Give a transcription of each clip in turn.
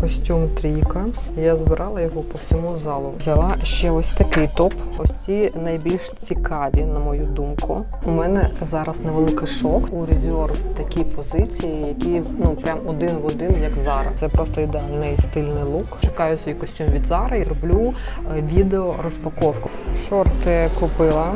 костюм трійка. Я збирала його по всьому залу. Взяла ще ось такий топ. Ось ці найбільш цікаві, на мою думку. У мене зараз невеликий шок. У Reserve такі позиції, які прям один в один, як Zara. Це просто ідеальний стильний лук. Чекаю свій костюм від Zara і роблю відео розпаковку. Шорти купила.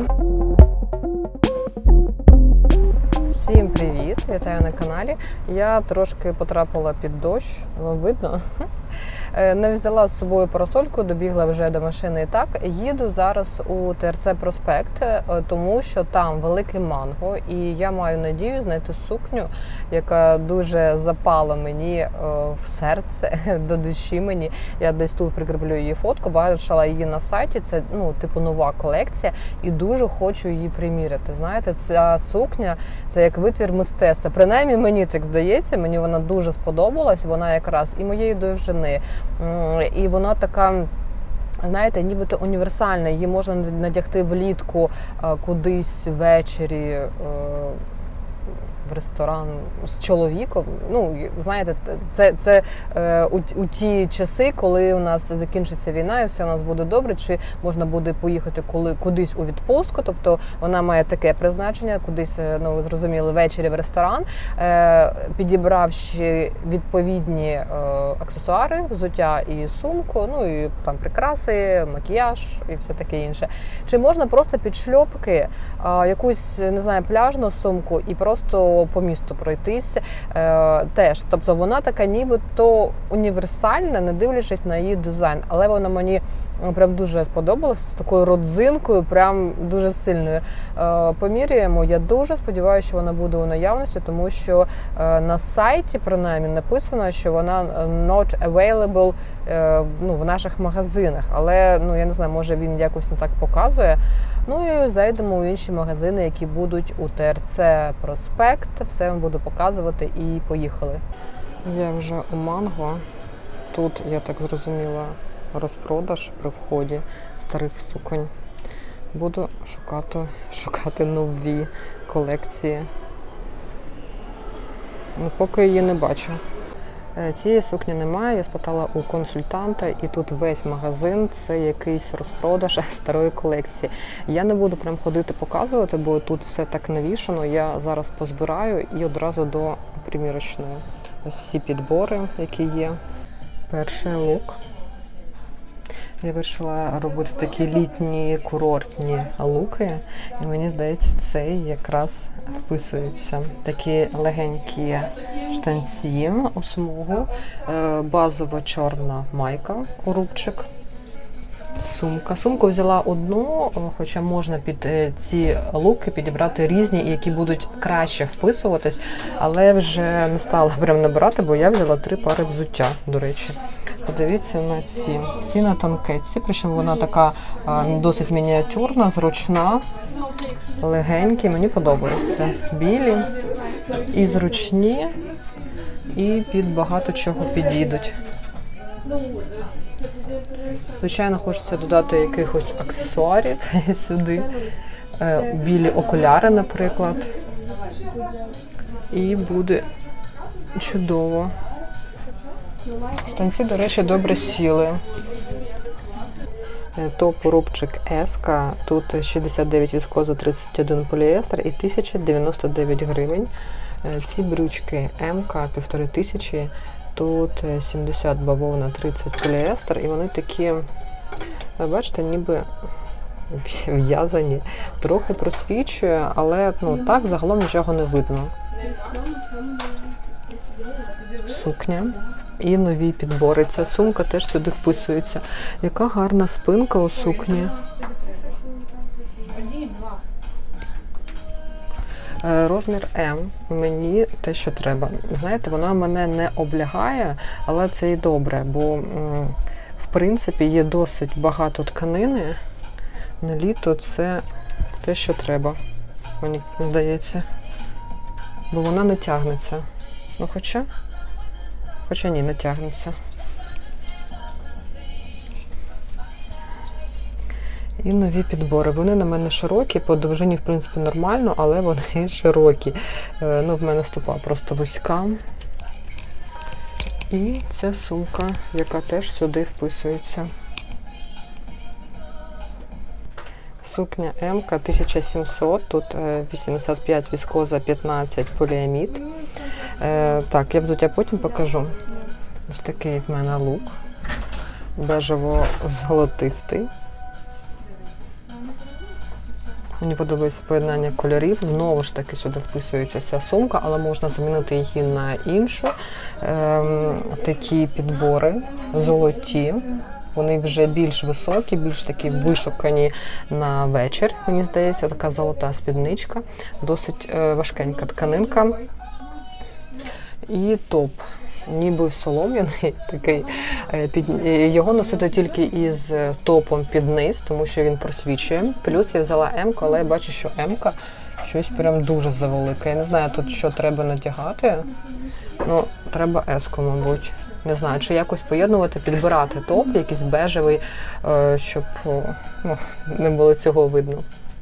Всім привіт! Вітаю на каналі. Я трошки потрапила під дощ, вам видно? Не взяла з собою парасольку, добігла вже до машини і так. Їду зараз у ТРЦ Проспект, тому що там великий манго, і я маю надію знайти сукню, яка дуже запала мені в серце, до душі мені. Я десь тут прикріплю її фотку, бачила її на сайті, це типу нова колекція, і дуже хочу її приміряти. Знаєте, ця сукня, це як витвір мистецтва. Принаймні мені так здається, мені вона дуже сподобалась, вона якраз і моєї довжини, і вона така, знаєте, нібито універсальна. Її можна надягти влітку кудись ввечері в ресторан з чоловіком. Знаєте, це у ті часи, коли у нас закінчиться війна і все у нас буде добре, чи можна буде поїхати кудись у відпустку, тобто вона має таке призначення, кудись, ви зрозуміли, ввечері в ресторан, підібравши відповідні аксесуари, взуття і сумку, і там прикраси, макіяж і все таке інше. Чи можна просто під шльопки якусь, не знаю, пляжну сумку і просто по місту пройтись теж. Тобто вона така нібито універсальна, не дивлячись на її дизайн. Але вона мені прям дуже сподобалась, з такою родзинкою, прям дуже сильною. Поміряємо. Я дуже сподіваюся, що вона буде у наявності, тому що на сайті, принаймні, написано, що вона not available в наших магазинах. Але, я не знаю, може він якось не так показує. І зайдемо у інші магазини, які будуть у ТРЦ Проспект. Все вам буду показувати і поїхали. Я вже у Манго. Тут, я так зрозуміла, розпродаж при вході старих суконь. Буду шукати нові колекції. Поки її не бачу. Цієї сукні немає, я спитала у консультанта, і тут весь магазин – це якийсь розпродаж старої колекції. Я не буду прям ходити показувати, бо тут все так навішано. Я зараз позбираю і одразу до примірочної. Ось всі підбори, які є. Перший лук. Я вирішила робити такі літні курортні луки, і мені здається, цей якраз вписується. Такі легенькі штанці у смугу, базова чорна майка у рубчик, сумка. Сумку взяла одну, хоча можна під ці луки підібрати різні, які будуть краще вписуватись, але вже не стала прям набирати, бо я взяла 3 пари взуття, до речі. Подивіться на ці. Ці на танкетці, причому вона така досить мініатюрна, зручна, легенькі, мені подобаються. Білі і зручні, і під багато чого підійдуть. Звичайно, хочеться додати якихось аксесуарів сюди. Білі окуляри, наприклад. І буде чудово. Штанці, до речі, добре сіли. Топ рубчик S, тут 69 віскоза, 31 поліестер і 1099 гривень. Ці брючки М, 1500, тут 70 бавовна, 30 поліестер, і вони такі, бачите, ніби в'язані. Трохи просвічує, але так загалом нічого не видно. Сукня. І нові підбори. Ця сумка теж сюди вписується. Яка гарна спинка у сукні. Розмір М. Мені те, що треба. Знаєте, вона мене не облягає, але це і добре, бо в принципі є досить багато тканини. На літо це те, що треба, мені здається. Бо вона не тягнеться. Хоча ні, не тягнеться. І нові підбори. Вони на мене широкі, по довжині, в принципі, нормально, але вони широкі. В мене стопа просто вузька. І ця сумка, яка теж сюди вписується. Сукня М-ка 1700, тут 85 віскоза, 15 поліамід. Так, я взуття потім покажу. Ось такий в мене лук. Бежево-золотистий. Мені подобається поєднання кольорів. Знову ж таки сюди вписується ця сумка, але можна замінити її на іншу. Такі підбори золоті. Вони вже більш високі, більш такі вишукані на вечір, мені здається. Така золота спідничка, досить важкенька тканинка. І топ, ніби солом'яний такий. Його носити тільки із топом під низ, тому що він просвічує. Плюс я взяла М-ку, але я бачу, що М-ка щось прям дуже завелика. Я не знаю тут, що треба надягати. Ну, треба С-ку, мабуть. Не знаю, чи якось поєднувати, підбирати топ, якийсь бежевий, щоб не було цього видно.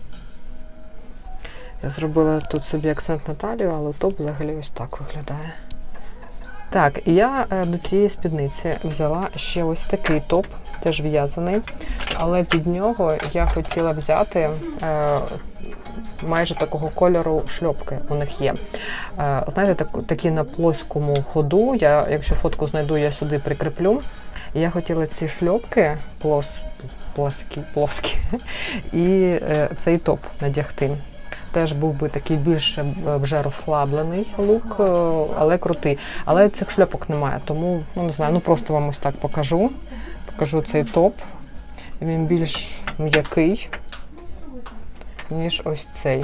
Я зробила тут собі акцент на талію, але топ взагалі ось так виглядає. Так, і я до цієї спідниці взяла ще ось такий топ, теж в'язаний, але під нього я хотіла взяти майже такого кольору шльопки у них є. Знаєте, такі на плоскому ходу, якщо фотку знайду, я сюди прикріплю. Я хотіла ці шльопки плоскі і цей топ надягти. Теж був би такий більш вже розслаблений лук, але крутий. Але цих шльопок немає, тому, не знаю, просто вам ось так покажу. Покажу цей топ. Він більш м'який, ніж ось цей.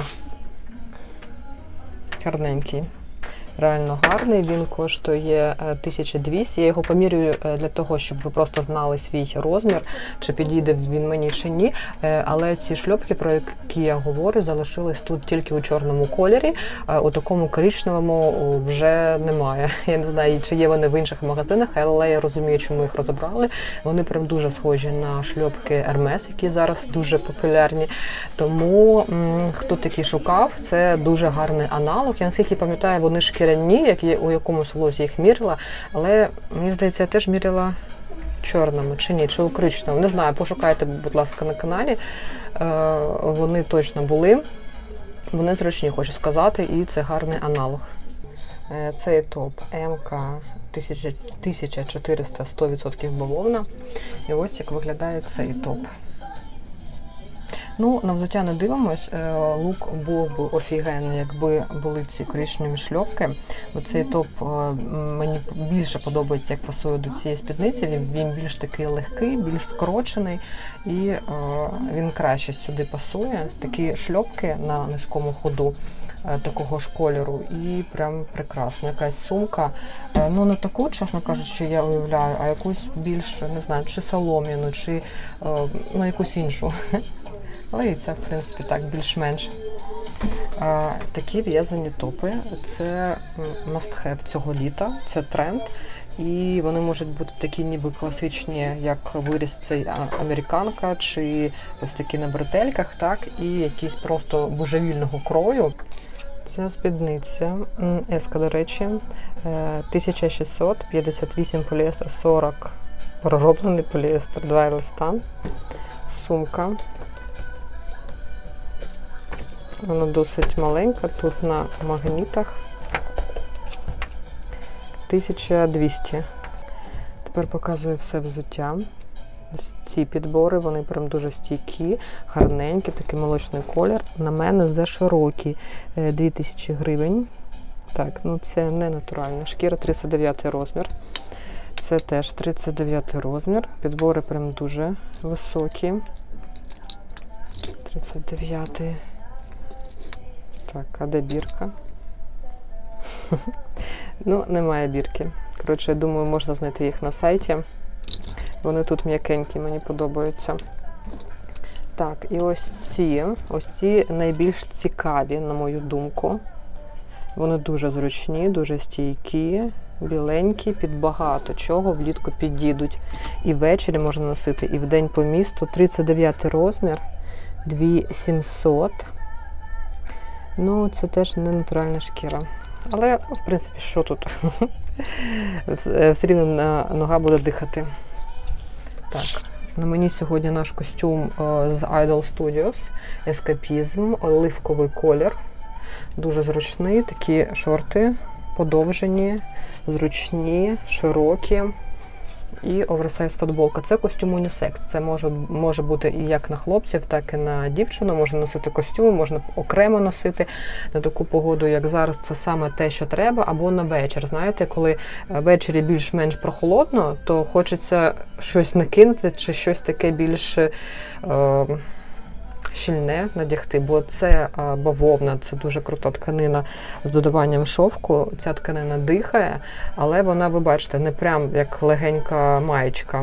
Гарненький. Реально гарний, він коштує 1200. Я його помірюю для того, щоб ви просто знали свій розмір, чи підійде він мені, чи ні. Але ці шльопки, про які я говорю, залишились тут тільки у чорному кольорі. У такому коричневому вже немає. Я не знаю, чи є вони в інших магазинах, але я розумію, чому їх розібрали. Вони прям дуже схожі на шльопки Hermes, які зараз дуже популярні. Тому, хто такі шукав, це дуже гарний аналог. Я наскільки пам'ятаю, вони шкіряні, як я у якомусь влозі їх мірила, але, мені здається, я теж мірила чорному, чи ні, чи у коричневому. Не знаю, пошукайте, будь ласка, на каналі. Вони точно були. Вони зручні, хочу сказати, і це гарний аналог. Цей топ МК 1400, 100% бавовна. І ось як виглядає цей топ. Ну, на взуття не дивимось, лук був би офігенний, якби були ці коричневі шльопки. Оцей топ мені більше подобається, як пасує до цієї спідниці. Він більш такий легкий, більш вкорочений і він краще сюди пасує. Такі шльопки на низькому ходу такого ж кольору і прям прекрасно. Якась сумка, ну не таку, чесно кажучи, я уявляю, а якусь більш, не знаю, чи солом'яну, чи якусь іншу. Але і це, в принципі, так, більш-менш. Такі в'язані топи – це must-have цього літа, це тренд. І вони можуть бути такі ніби класичні, як виріс цей американка, чи ось такі на бретельках, так, і якісь просто божевільного крою. Ця спідниця, еска, до речі, 1600, 58 поліестер, 40 пророблений поліестер, 2 еластан. Сумка. Вона досить маленька, тут на магнітах. 1200. Тепер показую все взуття. Ось ці підбори, вони прям дуже стійкі, гарненькі, такий молочний колір. На мене заширокі, 2000 гривень. Так, ну це не натуральна шкіра, 39 розмір. Це теж 39 розмір. Підбори прям дуже високі. 39. Так, а де бірка? Ну, немає бірки. Коротше, я думаю, можна знайти їх на сайті. Вони тут м'якенькі, мені подобаються. Так, і ось ці найбільш цікаві, на мою думку. Вони дуже зручні, дуже стійкі, біленькі, під багато чого влітку підійдуть. І ввечері можна носити, і вдень по місту. 39 розмір, 2700. Ну, це теж не натуральна шкіра. Але, в принципі, що тут? Все рівно нога буде дихати. Так, на мені сьогодні наш костюм з Idol Studios, ескапізм, оливковий колір. Дуже зручний, такі шорти подовжені, зручні, широкі. І оверсайз футболка. Це костюм унісекс. Це може бути і як на хлопців, так і на дівчину. Можна носити костюм, можна окремо носити на таку погоду, як зараз. Це саме те, що треба, або на вечір. Знаєте, коли ввечері більш-менш прохолодно, то хочеться щось накинути чи щось таке більш щільне надягти, бо це бавовна, це дуже крута тканина з додаванням шовку. Ця тканина дихає, але вона, ви бачите, не прям як легенька маєчка.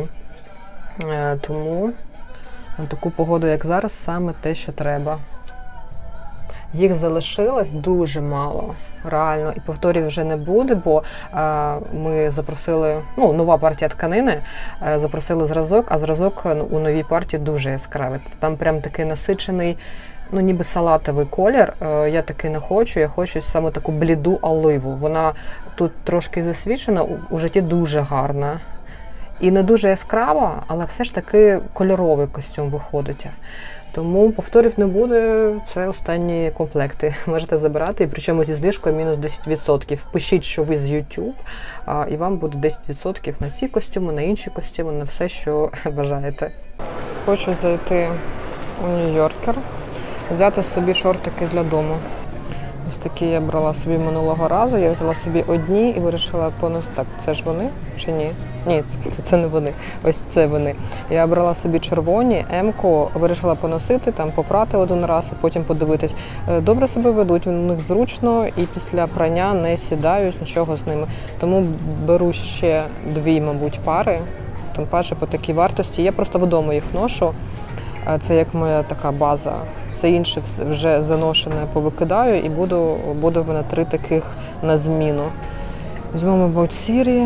Тому на таку погоду, як зараз, саме те, що треба. Їх залишилось дуже мало, реально, і повторів вже не буде, бо ми запросили, нова партія тканини, запросили зразок, а зразок у новій партії дуже яскравий. Там прям такий насичений, ніби салатовий колір. Я такий не хочу, я хочу саме таку бліду оливу. Вона тут трошки засвічена, у житті дуже гарна. І не дуже яскрава, але все ж таки кольоровий костюм виходить. Тому повторів не буде, це останні комплекти. Можете забирати, і причому зі знижкою мінус 10%. Пишіть, що ви з YouTube, і вам буде 10% на ці костюми, на інші костюми, на все, що бажаєте. Хочу зайти у Нью-Йоркер, взяти собі шортики для дому. Ось такі я брала собі минулого разу, я взяла собі одні і вирішила поносити. Так, це ж вони чи ні? Ні, це не вони, ось це вони. Я брала собі червоні, М-ку, вирішила поносити, там попрати один раз і потім подивитись. Добре себе ведуть, у них зручно і після прання не сідають, нічого з ними. Тому беру ще дві, мабуть, пари, тим паче по такій вартості. Я просто вдома їх ношу, це як моя така база. Все інше вже заношене повикидаю і буде в мене 3 таких на зміну. Візьмемо, мабуть, сірі,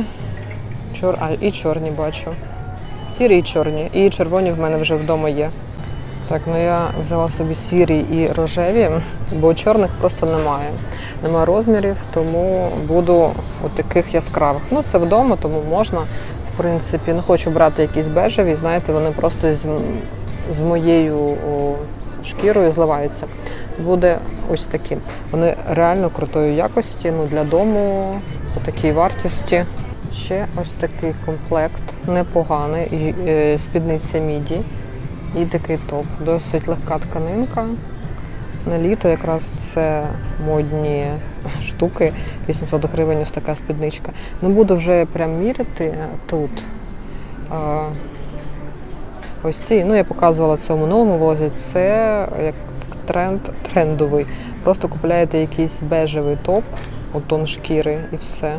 і чорні бачу. Сірі і чорні. І червоні в мене вже вдома є. Так, я взяла собі сірі і рожеві, бо чорних просто немає. Немає розмірів, тому буду у таких яскравих. Це вдома, тому можна. В принципі, не хочу брати якісь бежеві, знаєте, вони просто з моєю шкірою зливаються. Буде ось такі. Вони реально крутої якості, для дому, по такій вартості. Ще ось такий комплект, непоганий, спідниця міді і такий топ. Досить легка тканинка. На літо якраз це модні штуки, 800 гривень ось така спідничка. Не буду вже прям міряти тут. Ось ці, я показувала це у минулому влозі, це як трендовий. Просто купляєте якийсь бежевий топ, тон шкіри і все.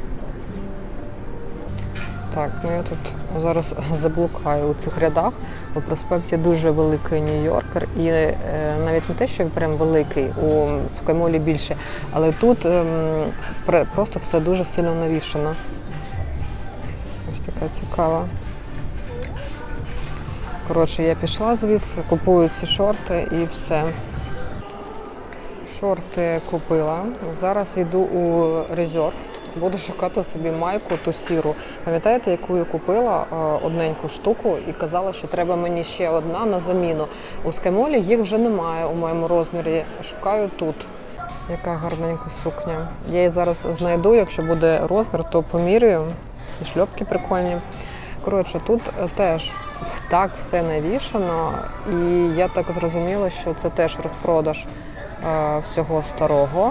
Так, я тут зараз заблукаю у цих рядах. У проспекті дуже великий Нью-Йоркер і навіть не те, що прям великий, у Скаймолі більше, але тут просто все дуже сильно навішано. Ось така цікава. Коротше, я пішла звідси, купую ці шорти і все. Шорти купила. Зараз йду у Reserved. Буду шукати собі майку, ту сіру. Пам'ятаєте, яку я купила одненьку штуку і казала, що треба мені ще одна на заміну. У Скаймолі їх вже немає у моєму розмірі. Шукаю тут. Яка гарненька сукня. Я її зараз знайду, якщо буде розмір, то поміряю. І шльопки прикольні. Коротше, тут теж так все навішано, і я так зрозуміла, що це теж розпродаж всього старого.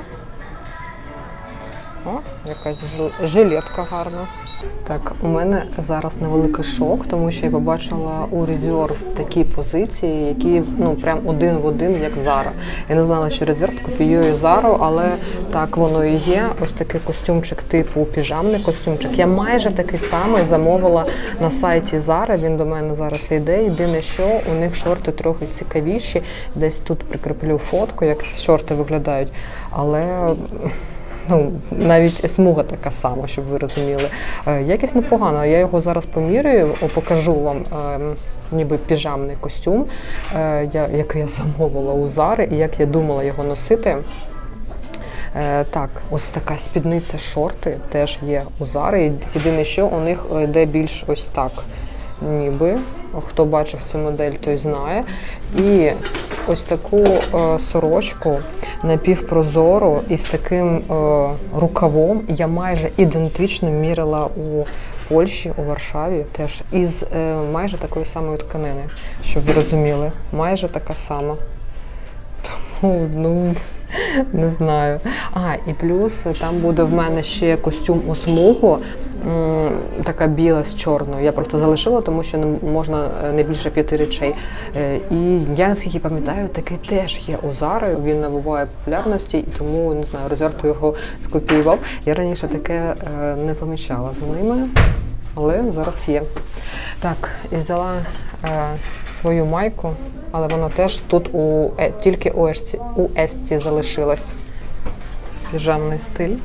О, якась жилетка гарна. Так, у мене зараз невеликий шок, тому що я побачила у Reserved такі позиції, які прям один в один, як Zara. Я не знала, що Reserved копіює Zara, але так воно і є. Ось такий костюмчик типу піжамний костюмчик. Я майже такий самий замовила на сайті Zara, він до мене зараз йде. Єдине, що у них шорти трохи цікавіші. Десь тут прикріплю фотку, як ці шорти виглядають, але навіть смуга така сама, щоб ви розуміли. Якість непогана. Я його зараз поміряю, покажу вам ніби піжамний костюм, який я замовила у Зари, і як я думала його носити. Так, ось така спідниця, шорти теж є у Зари. Єдине, що у них йде більш ось так, ніби. Хто бачив цю модель, той знає. І ось таку сорочку напівпрозору із таким рукавом я майже ідентично міряла у Польщі, у Варшаві, теж із майже такої самої тканини, щоб ви розуміли. Майже така сама. Тому, ну, не знаю. І плюс там буде в мене ще костюм у смугу, така біла з чорною. Я просто залишила, тому що не можна не більше 5 речей. І я, наскільки пам'ятаю, такий теж є у Зари. Він набуває популярності, і тому, не знаю, Розерто його скопіював. Я раніше таке не помічала за ними, але зараз є. Так, і взяла свою майку, але вона теж тут тільки у Есці залишилась. Піжамний стиль.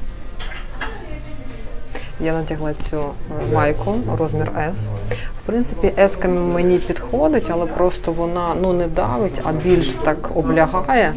Я натягла цю майку, розмір S. В принципі, S мені підходить, але просто вона не давить, а більш так облягає.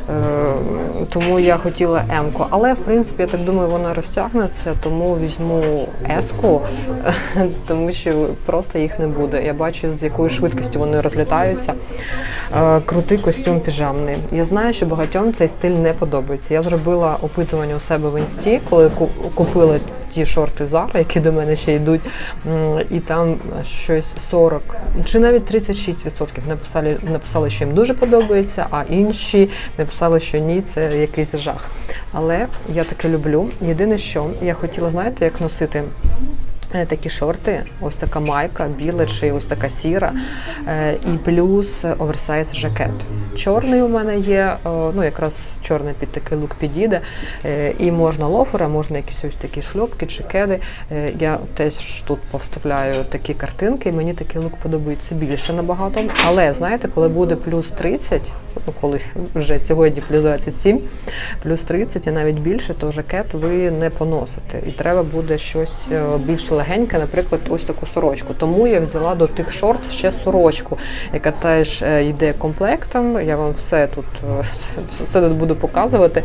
Тому я хотіла М-ку. Але, в принципі, я так думаю, вона розтягнеться, тому візьму S-ку, тому що просто їх не буде. Я бачу, з якою швидкістю вони розлітаються. Крутий костюм піжамний. Я знаю, що багатьом цей стиль не подобається. Я зробила опитування у себе в Інсті, коли купила ті шорти Zara, які до мене ще йдуть, і там щось 40, чи навіть 36% написали, що їм дуже подобається, а інші написали, що ні, це якийсь жах. Але я таке люблю. Єдине, що я хотіла, знаєте, як носити такі шорти, ось така майка, біла чи ось така сіра, і плюс оверсайз жакет. Чорний у мене є, якраз чорний під такий лук підійде, і можна лофери, можна якісь ось такі шльопки чи кеди. Я теж тут поставляю такі картинки, і мені такий лук подобається більше набагато. Але, знаєте, коли буде плюс 30, коли вже сьогодні плюс 27, плюс 30 і навіть більше, то жакет ви не поносите. І треба буде щось більш легеньке, наприклад, ось таку сорочку. Тому я взяла до тих шорт ще сорочку, яка теж йде комплектом. Я вам все тут буду показувати.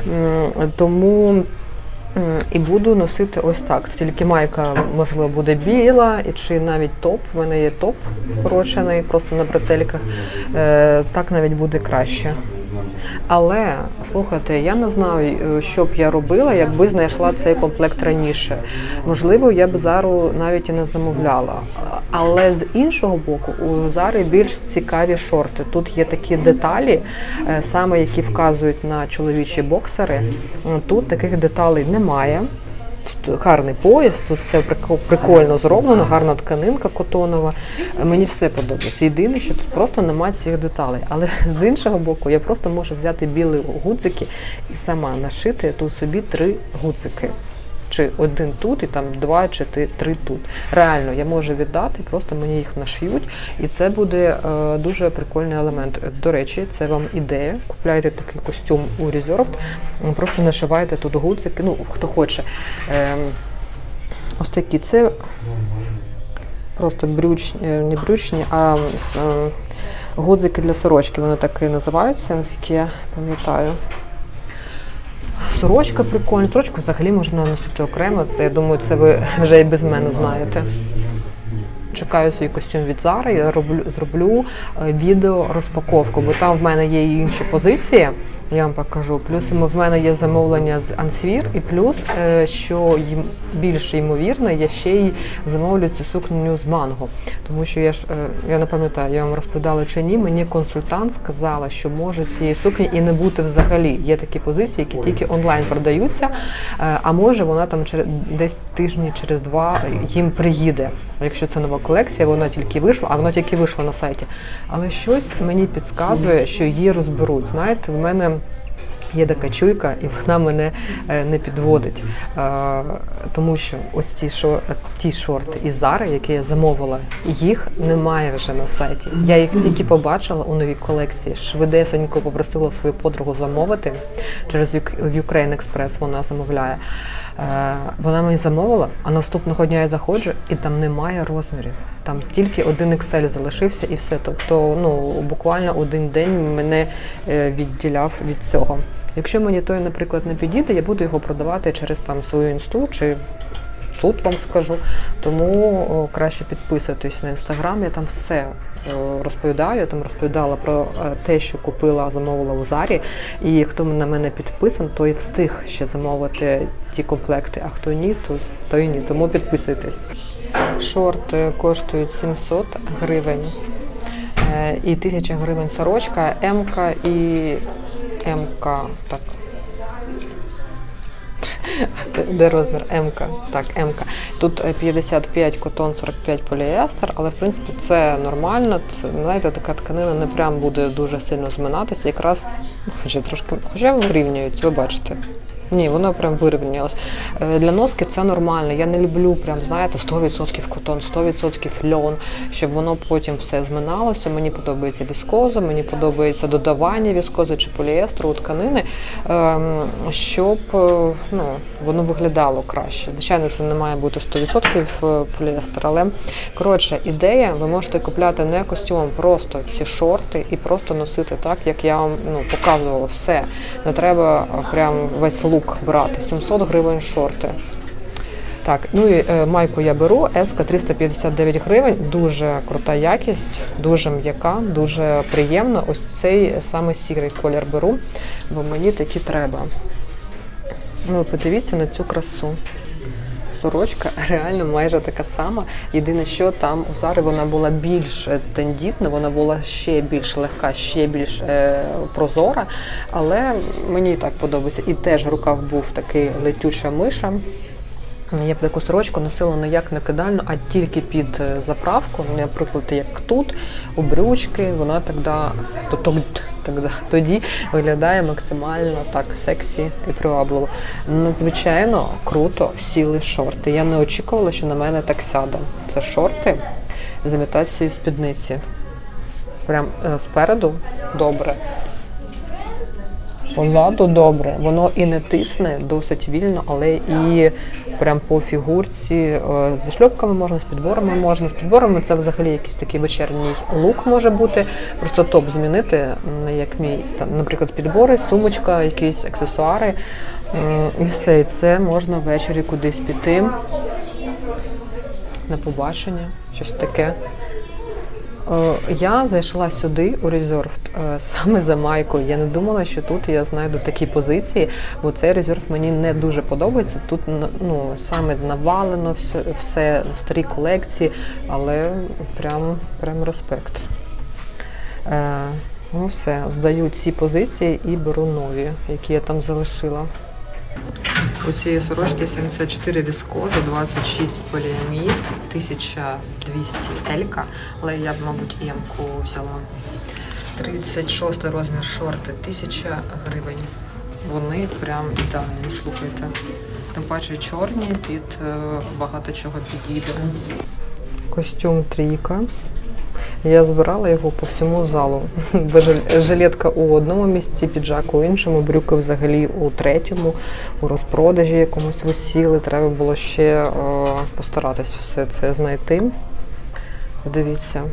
Тому і буду носити ось так. Тільки майка, можливо, буде біла, чи навіть топ. У мене є топ вкорочений, просто на бретельках. Так навіть буде краще. Але, слухайте, я не знаю, що б я робила, якби знайшла цей комплект раніше. Можливо, я б Зару навіть і не замовляла. Але з іншого боку, у Зари більш цікаві шорти. Тут є такі деталі, саме які вказують на чоловічі боксери. Тут таких деталей немає. Тут гарний пояс, тут все прикольно зроблено, гарна тканинка котонова. Мені все подобається. Єдине, що тут просто немає цих деталей. Але з іншого боку, я просто можу взяти білі гудзики і сама нашити тут собі 3 гудзики. Чи один тут, і там 2 чи 3 тут. Реально, я можу віддати, просто мені їх нашиють, і це буде дуже прикольний елемент. До речі, це вам ідея. Купляйте такий костюм у Reserved, просто нашивайте тут гудзики, хто хоче. Ось такі, це просто не брючні, а гудзики для сорочки, вони так і називаються, наскільки я пам'ятаю. Сорочка прикольна. Сорочку взагалі можна носити окремо. Я думаю, це ви вже і без мене знаєте. Чекаю свій костюм від Zara, я зроблю відео розпаковку, бо там в мене є і інші позиції, я вам покажу. Плюс в мене є замовлення з Answear, і плюс, що більш ймовірно, я ще й замовлю цю сукню з Mango. Тому що я не пам'ятаю, я вам розповідала чи ні, мені консультант сказала, що може цієї сукні і не бути взагалі. Є такі позиції, які тільки онлайн продаються, а може вона там десь тижні через 2 їм приїде. Якщо це нова колекція, вона тільки вийшла, а вона тільки вийшла на сайті. Але щось мені підказує, що її розберуть. Знаєте, в мене є така чуйка, і вона мене не підводить. Тому що ось ті шорти із Zara, які я замовила, їх немає вже на сайті. Я їх тільки побачила у новій колекції. Швидесенько попросила свою подругу замовити. Через Ukraine Express вона замовляє. Вона мені замовила, а наступного дня я заходжу, і там немає розмірів. Там тільки один XL залишився і все. Тобто, буквально один день мене відділяв від цього. Якщо мені той, наприклад, не підійде, я буду його продавати через свою інсту чи тут вам скажу. Тому краще підписуйтесь на Інстаграм, я там все розповідаю. Я там розповідала про те, що купила, замовила у Зарі. І хто на мене підписан, той встиг ще замовити ті комплекти, а хто ні, то і ні. Тому підписуйтесь. Шорти коштують 700 гривень. І 1000 гривень сорочка, М-ка і М-ка. Так. Де розмір? М-ка. Так, М-ка. Тут 55 котон, 45 поліестер, але в принципі це нормально. Це, знаєте, така тканина не прям буде дуже сильно зминатися. Якраз, хоча вирівнюють, ви бачите. Ні, воно прям вирівнялось. Для носки це нормально. Я не люблю прям, знаєте, 100% котон, 100% льон, щоб воно потім все зминалося. Мені подобається віскоза, мені подобається додавання віскози чи поліестеру у тканини, щоб воно виглядало краще. Звичайно, це не має бути 100% поліестер, але, коротше, ідея, ви можете купляти не костюмом, просто ці шорти і просто носити так, як я вам показувала. Все. Не треба прям весь лук брати. 700 гривень шорти. Так, і майку я беру, S-ка 359 гривень, дуже крута якість, дуже м'яка, дуже приємна. Ось цей саме сірий колір беру, бо мені такі треба. Подивіться на цю красу. Сорочка реально майже така сама. Єдине, що там у Зари вона була більш тендітна, вона була ще більш легка, ще більш прозора, але мені так подобається. І теж рукав був такий летюча миша. Я б таку сорочку носила не як накидальну, а тільки під заправку. Наприклад, як тут, у брючки, вона тоді виглядає максимально так сексі і привабливо. Надзвичайно круто сіли шорти. Я не очікувала, що на мене так сяде. Це шорти з імітацією спідниці. Прям спереду добре. Позаду добре, воно і не тисне, досить вільно, але і прям по фігурці. Зі шльопками можна, з підборами можна. З підборами це взагалі якийсь такий вечірній лук може бути. Просто топ змінити, як мій, наприклад, підбори, сумочка, якісь аксесуари. І все, і це можна ввечері кудись піти на побачення, щось таке. Я зайшла сюди, у Reserved, саме за майкою. Я не думала, що тут я знайду такі позиції, бо цей Reserved мені не дуже подобається. Тут саме навалено все старі колекції, але прям респект. Все, здаю ці позиції і беру нові, які я там залишила. У цієї сорочки 74 віскоза, 26 поліамід, 1200 елька, але я б, мабуть, М-ку взяла. 36 розмір шорти, 1000 гривень. Вони прям ідеальні, слухайте. Тим паче чорні, під багато чого підійде. Костюм трійка. Я збирала його по всьому залу. Жилетка у одному місці, піджак у іншому, брюки взагалі у третьому, у розпродажі якомусь висіли. Треба було ще постаратись все це знайти. Дивіться.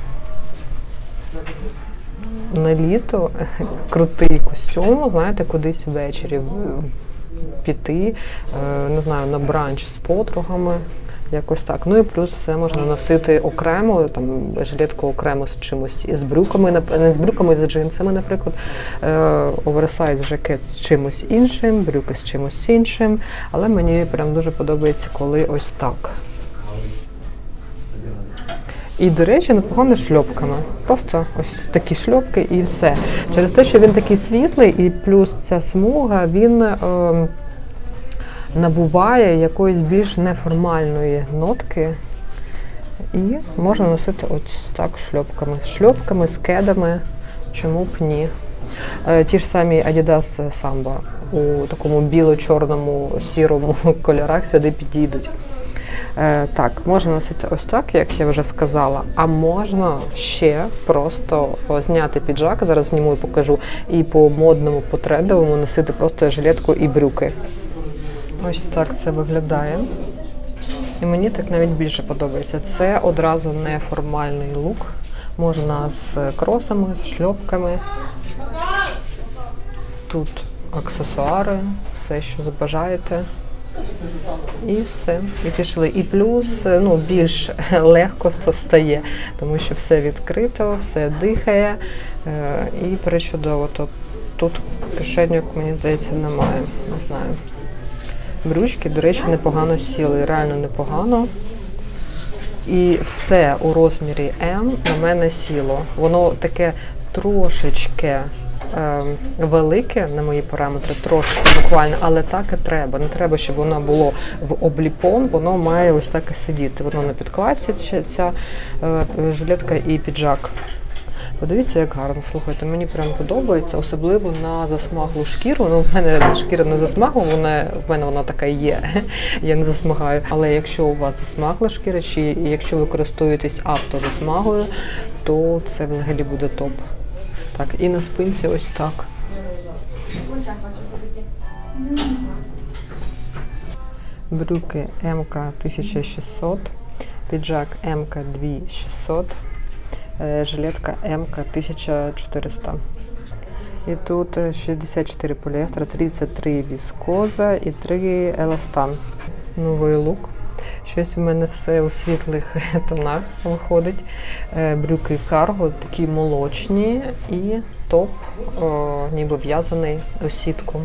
На літо крутий костюм, знаєте, кудись ввечері піти, не знаю, на бранч з подругами. Якось так. І плюс все можна носити окремо, там жилетку окремо з чимось, з брюками, не з брюками, з джинсами, наприклад, оверсайз жакет з чимось іншим, брюки з чимось іншим, але мені прям дуже подобається, коли ось так. І, до речі, непогано шльопками. Просто ось такі шльопки і все. Через те, що він такий світлий і плюс ця смуга, він набуває якоїсь більш неформальної нотки і можна носити ось так шльопками, з кедами, чому б ні. Ті ж самі Adidas Samba у такому біло-чорному, сірому кольорах сюди підійдуть. Так, можна носити ось так, як я вже сказала, а можна ще просто зняти піджак, зараз зніму і покажу, і по модному, по трендовому носити просто жилетку і брюки. Ось так це виглядає. І мені так навіть більше подобається. Це одразу неформальний лук. Можна з кросами, з шльопками. Тут аксесуари, все, що забажаєте. І все, і пішли. І плюс, більш легко стає, тому що все відкрито, все дихає і причудово. Тут кишеньок, мені здається, немає, не знаю. Брючки, до речі, непогано сіли, реально непогано. І все у розмірі М на мене сіло. Воно таке трошечки велике на мої параметри, трошки буквально, але так і треба. Не треба, щоб воно було в обліпон, воно має ось так і сидіти. Воно на підкладці, ця жилетка і піджак. Подивіться, як гарно, слухайте, мені прям подобається, особливо на засмаглу шкіру. В мене шкіра не засмагла, в мене вона така і є, я не засмагаю. Але якщо у вас засмагла шкіра, чи якщо ви користуєтесь автозасмагою, то це взагалі буде топ. Так, і на спинці ось так. Брюки МК 1600, піджак МК 2600. Жилетка МК 1400. І тут 64 поліестер, 33 віскоза і 3 еластан. Новий лук. Щось у мене все у світлих тонах виходить. Брюки карго, такі молочні і топ, ніби в'язаний у сітку.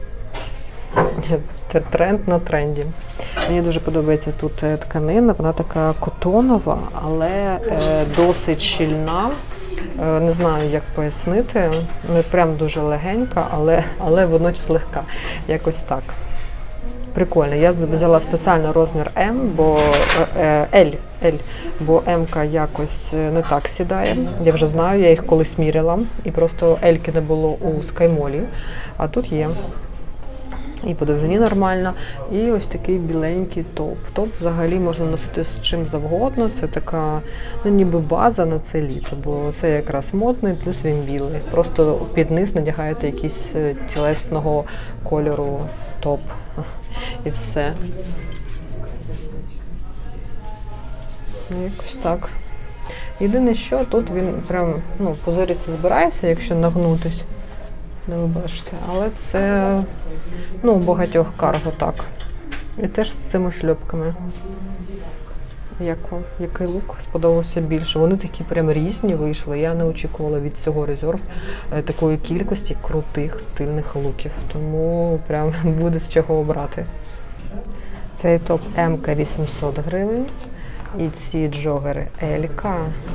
Тренд на тренді. Мені дуже подобається тут тканина, вона така котонова, але досить щільна. Не знаю, як пояснити. Не прям дуже легенька, але водночас легка. Якось так. Прикольно. Я взяла спеціально розмір М, бо L, бо М-ка якось не так сідає. Я вже знаю, я їх колись міряла. І просто L-ки не було у скаймолі, а тут є. І по довжині нормально, і ось такий біленький топ. Топ взагалі можна носити з чим завгодно, це така, ніби база на це літо, бо це якраз модний, плюс він білий. Просто під низ надягаєте якийсь тілесного кольору топ, і все. Якось так. Єдине, що тут він прям, позориться збирається, якщо нагнутись. Не ви бачите, але це, у багатьох карго так. І теж з цими шльопками. Як вам? Який лук сподобався більше? Вони такі прям різні вийшли. Я не очікувала від цього Reserved такої кількості крутих стильних луків. Тому прям буде з чого обрати. Цей топ М-ка 800 гривень. І ці джогери L-ка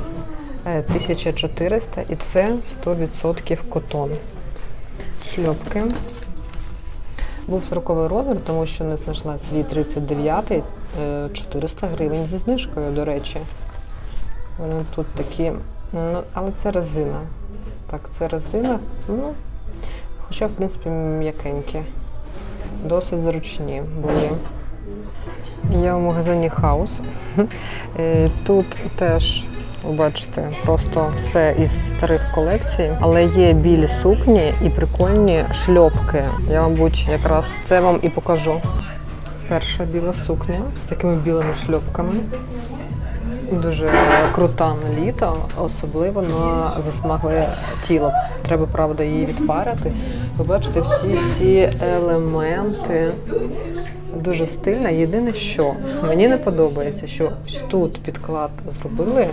1400. І це 100% котон. Шльопки. Був 40-й розмір, тому що не знайшла свій 39-й, 400 гривень зі знижкою, до речі. Вони тут такі, але це резина. Так, це резина, хоча, в принципі, м'якенькі. Досить зручні були. Я в магазині Хаус. Тут теж, ви бачите, просто все із старих колекцій, але є білі сукні і прикольні шльопки. Я, мабуть, якраз це вам і покажу. Перша біла сукня з такими білими шльопками. Дуже крута на літо, особливо на засмагле тіло. Треба, правда, її відпарити. Ви бачите, всі ці елементи дуже стильно. Єдине, що мені не подобається, що тут підклад зробили.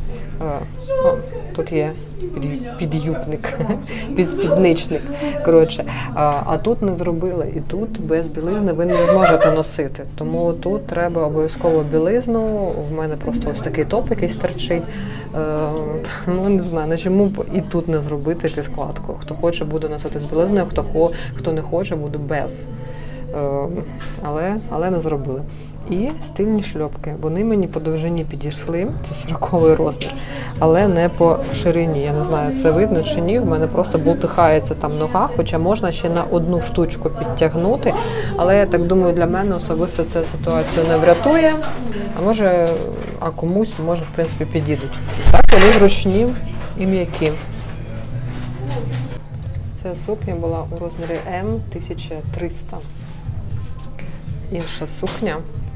Тут є підюбник, підспідничник, коротше. А тут не зробили, і тут без білизни ви не зможете носити. Тому тут треба обов'язково білизну. В мене просто ось такий топ, який стерчить. Не знаю, чому б і тут не зробити підкладку. Хто хоче, буде носити з білизною, хто не хоче, буде без. Але не зробили. І стильні шльопки. Вони мені по довжині підійшли, це 40-й розмір, але не по ширині. Я не знаю, це видно чи ні, в мене просто бултихається там нога, хоча можна ще на одну штучку підтягнути, але я так думаю, для мене особисто ця ситуація не врятує, а комусь, може, в принципі, підійдуть. Так, вони зручні і м'які. Ця сукня була у розмірі М 1300. інша сукня.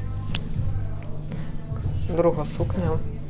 Друга сукня.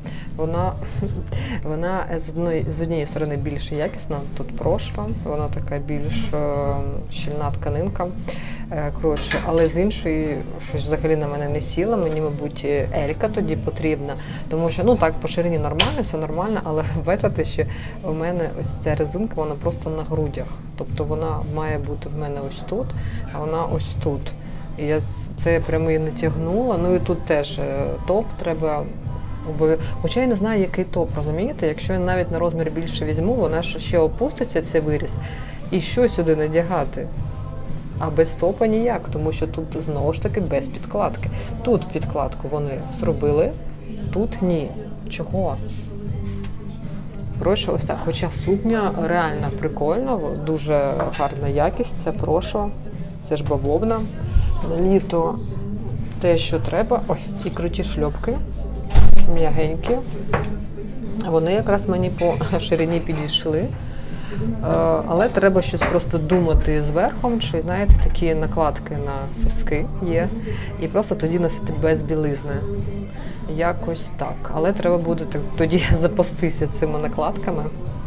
Вона з однієї сторони більш якісна, тут прошва, вона така більш щільна тканинка, коротше, але з іншої щось взагалі на мене не сіла, мені, мабуть, елька тоді потрібна, тому що, ну так, по ширині нормально, все нормально, але бачите, що у мене ось ця резинка, вона просто на грудях, тобто вона має бути в мене ось тут, а вона ось тут. І я це прямо і не тягнула, ну і тут теж топ треба. Хоча я не знаю, який топ, розумієте? Якщо я навіть на розмір більше візьму, вона ще опуститься, цей виріз, і що сюди надягати? А без топа ніяк, тому що тут знову ж таки без підкладки. Тут підкладку вони зробили, тут ні. Чого? Коротше, ось так. Хоча сукня реально прикольна, дуже гарна якість, це прошва, це ж бавовна. На літо те, що треба. Ой, і круті шльопки. М'ягенькі. Вони якраз мені по ширині підійшли. Але треба щось просто думати з верхом, чи, знаєте, такі накладки на соски є. І просто тоді носити без білизни. Якось так. Але треба буде тоді запастися цими накладками.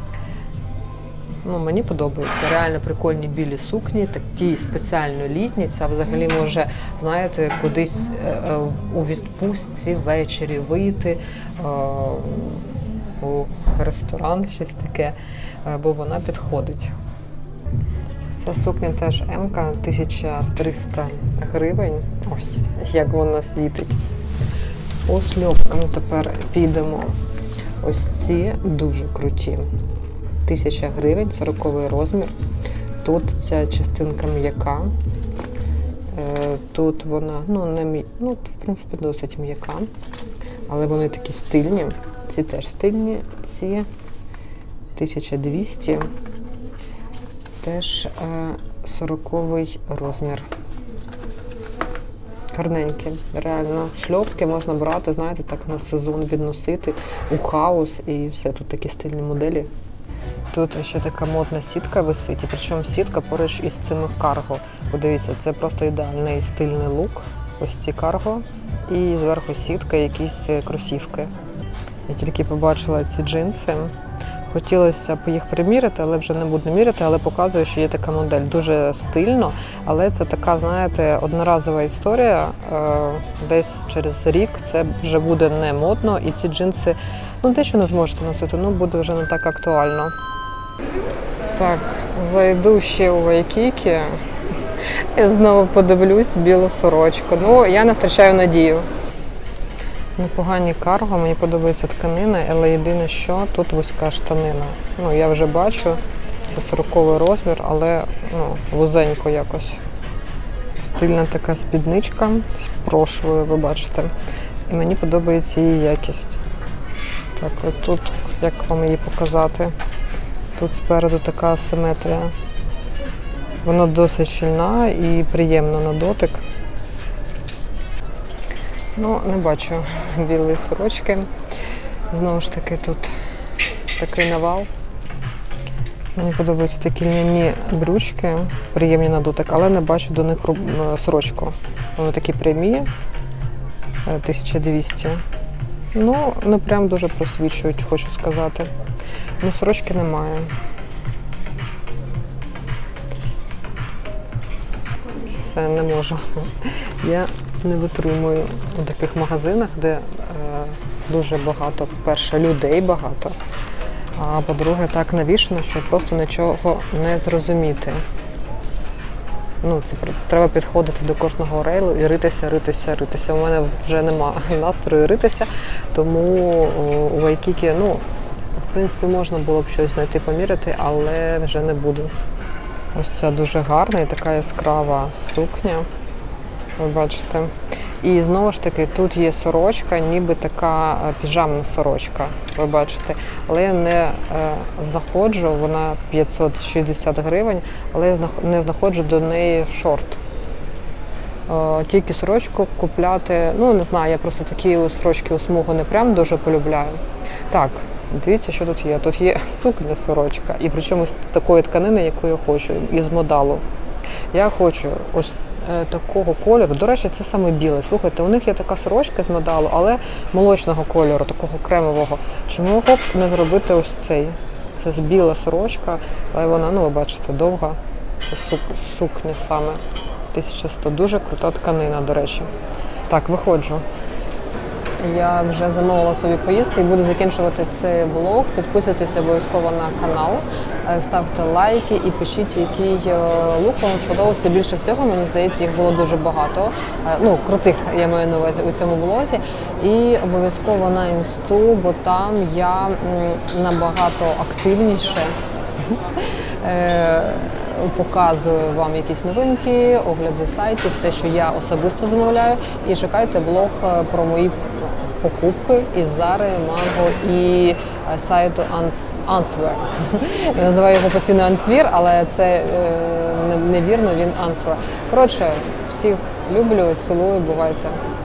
Ну, мені подобаються. Реально прикольні білі сукні, такі спеціально літні. Ця взагалі може, знаєте, кудись у відпустці ввечері вийти у ресторан, щось таке, бо вона підходить. Ця сукня теж М-ка, 1300 гривень. Ось, як вона світить. По шльопкам тепер підемо. Ось ці дуже круті. 1000 гривень, 40-й розмір. Тут ця частинка м'яка. Тут вона, в принципі, досить м'яка. Але вони такі стильні. Ці теж стильні. Ці 1200. Теж 40-й розмір. Гарненькі. Реально. Шльопки можна брати, знаєте, так на сезон відносити. У хаус і все. Тут такі стильні моделі. Тут ще така модна сітка висить, і причому сітка поруч із цими карго. Подивіться, це просто ідеальний стильний лук. Ось ці карго. І зверху сітка, якісь кросівки. Я тільки побачила ці джинси. Хотілося б їх приміряти, але вже не буду міряти, але показую, що є така модель. Дуже стильно, але це така, знаєте, одноразова історія. Десь через рік це вже буде не модно, і ці джинси, дещо не зможете носити, буде вже не так актуально. Так, зайду ще у Вайкікі і знову подивлюсь білу сорочку. Я не втрачаю надію. Непогані карго, мені подобається тканина, але єдине, що тут вузька штанина. Я вже бачу, це 40-й розмір, але вузенько якось. Стильна така спідничка з прошвою, ви бачите. І мені подобається її якість. Так, от тут, як вам її показати? Тут спереду така асиметрія. Вона досить щільна і приємна на дотик. Не бачу білої сорочки. Знову ж таки, тут такий навал. Мені подобаються такі льняні брючки, приємні на дотик, але не бачу до них сорочку. Вони такі прямі, 1200. Не прям дуже просвічують, хочу сказати. Сорочки немає. Все, не можу. Я не витримую у таких магазинах, де дуже багато, по-перше, людей багато, а по-друге, так навішано, що просто нічого не зрозуміти. Це треба підходити до кожного рейлу і ритися. У мене вже нема настрою ритися, тому у Вайкікі, в принципі, можна було б щось знайти, поміряти, але вже не буду. Ось ця дуже гарна і така яскрава сукня. Ви бачите. І знову ж таки, тут є сорочка, ніби така піжамна сорочка, ви бачите. Але я не знаходжу, вона 560 гривень, але я не знаходжу до неї шорт. Тільки сорочку купляти, не знаю, я просто такі сорочки у смугу не прям дуже полюбляю. Так, дивіться, що тут є. Тут є сукня-сорочка, і причому з такої тканини, яку я хочу, із модалу. Я хочу ось такого кольору. До речі, це саме біле. Слухайте, у них є така сорочка з медалу, але молочного кольору, такого кремового. Чому б не зробити ось цей? Це біла сорочка, але вона, ну ви бачите, довга. Це сукня саме. 1100. Дуже крута тканина, до речі. Так, виходжу. Я вже замовила собі поїсти і буду закінчувати цей влог. Підписуйтесь обов'язково на канал, ставте лайки і пишіть, який лук вам сподобався більше всього. Мені здається, їх було дуже багато. Ну, крутих, я маю на увазі, у цьому влозі. І обов'язково на інсту, бо там я набагато активніше показую вам якісь новинки, огляди сайтів, те, що я особисто замовляю. І чекайте блог про мої покупки із Zara, Mango і сайту Answear. Я називаю його постійно Answear, але це невірно, він Answear. Коротше, всіх люблю, цілую, бувайте.